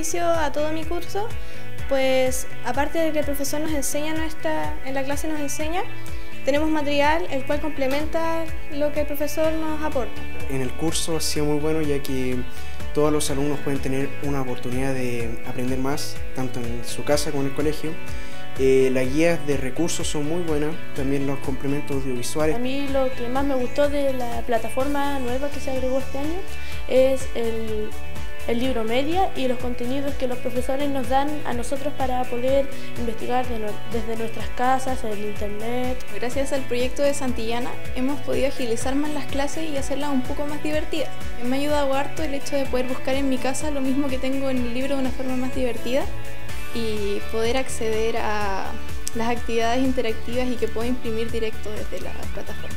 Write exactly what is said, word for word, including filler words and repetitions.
beneficio a todo mi curso, pues aparte de que el profesor nos enseña nuestra, en la clase nos enseña, tenemos material el cual complementa lo que el profesor nos aporta. En el curso ha sido muy bueno, ya que todos los alumnos pueden tener una oportunidad de aprender más, tanto en su casa como en el colegio. Eh, las guías de recursos son muy buenas, también los complementos audiovisuales. A mí lo que más me gustó de la plataforma nueva que se agregó este año es el, el libro media y los contenidos que los profesores nos dan a nosotros para poder investigar de, desde nuestras casas, en el internet. Gracias al proyecto de Santillana hemos podido agilizar más las clases y hacerlas un poco más divertidas. Me ha ayudado harto el hecho de poder buscar en mi casa lo mismo que tengo en el libro de una forma más divertida y poder acceder a las actividades interactivas y que puedo imprimir directo desde la plataforma.